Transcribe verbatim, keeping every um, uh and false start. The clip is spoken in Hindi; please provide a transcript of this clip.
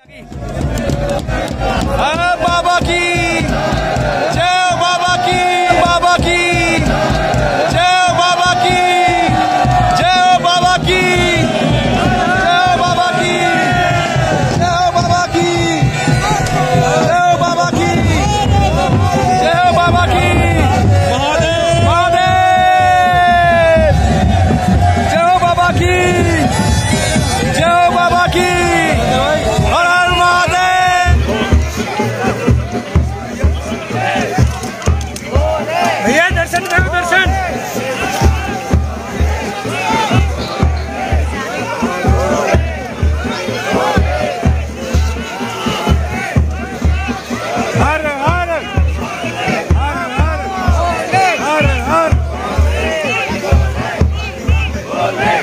बाबा की जय, बाबा की, बाबा की जय, बाबा की जय, बाबा की जय, बाबा की जय, बाबा की जय, बाबा की जय, बाबा की महादेव, महादेव जय, बाबा की जय, बाबा की हर हर महादेव। भैया दर्शन करो, दर्शन। हर हर हर हर हर हर